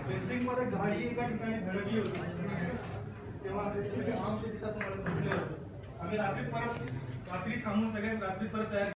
Testing मध्ये गाडी एका ठिकाणी धडकली होती तेव्हा त्याच्यासाठी आमच्या दिवसात मला भेटले होते. आम्ही रात्री थांबून सगळे रात्री परत तयार